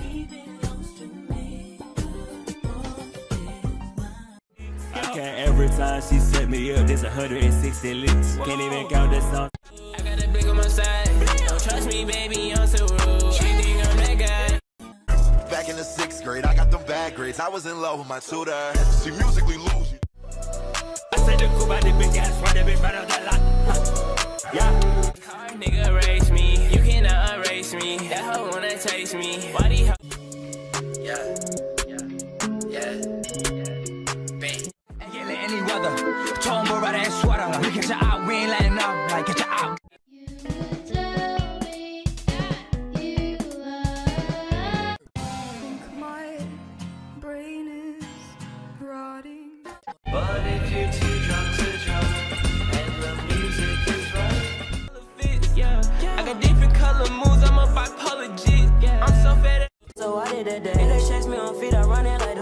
Every time she set me up, there's 160 licks. Can't even count the song. I got a blick on my side. Don't trust me, baby, I'm so rude. She think I'm that guy. Back in the 6th grade, I got them bad grades. I was in love with my tutor. She musically lose. I said the cool by the big ass, run the bitch right out that lot. Yeah. Hard nigga erase me. You cannot erase me. That hoe wanna taste me. Why the hoe? Yeah. Any weather, 처음 볼 바다의 sweater. We catch your out, we ain't letting up. Like get your out. You tell me that you are. My brain is rotting. But if you're too drunk to drum and the music is right, yeah. I got different color moves. I'm a bipolar G. I'm so fed up. So I did that day. They chase me on feet, I run it like